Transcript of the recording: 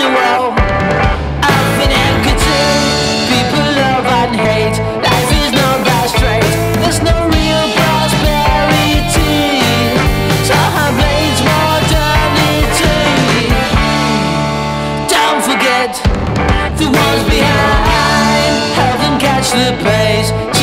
the wall. I've been anchored to people love and hate. Life is not that straight. There's no real prosperity. So I blaze modernity. Don't forget the ones behind. Help them catch the pace.